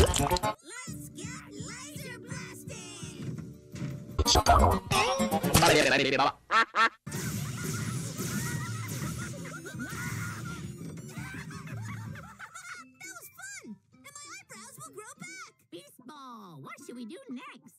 Let's get laser blasting! That was fun! And my eyebrows will grow back! Beast Ball, what should we do next?